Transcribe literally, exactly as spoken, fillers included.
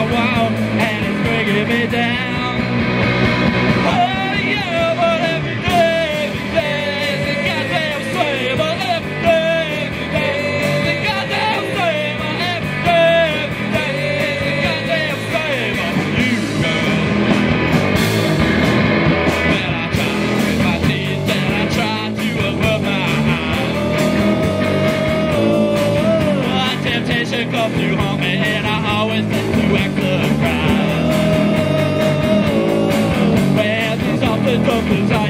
wall, and it's bringing me down. Oh yeah, but every day, every day, it's a goddamn slave. But every day, every day, it's a goddamn slave. But every day, every day, it's a goddamn slave of you, girl. Well, I try to grit my teeth, and I try to avert my eyes. Oh, temptation comes to haunt me, and I always tend to act surprised. Well, these awful dumplings